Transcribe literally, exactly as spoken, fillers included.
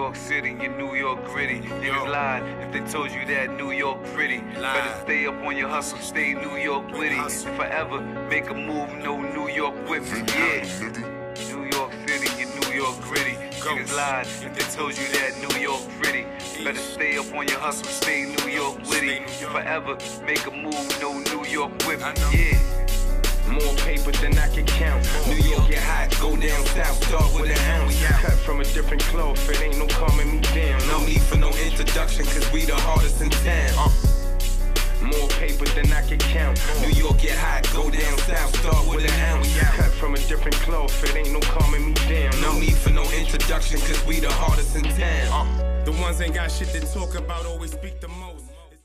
York City, you New York gritty. Niggas lied if they told you that New York pretty. Better stay up on your hustle, stay New York witty. And forever make a move, no New York whip. Yeah. New York City, you New York gritty. Niggas lied if they told you that New York pretty. Better stay up on your hustle, stay New York witty. Forever make a move, no New York whip. Yeah. More paper than I can count. New York get hot, go down south, start with an ounce. Cut from a different cloth, it ain't no calming me down. No need for no introduction, cause we the hardest in town. More paper than I can count. New York get hot, go down south, start with an ounce. Cut from a different cloth, it ain't no calming me down. No need for no introduction, cause we the hardest in town. The ones ain't got shit to talk about always speak the most.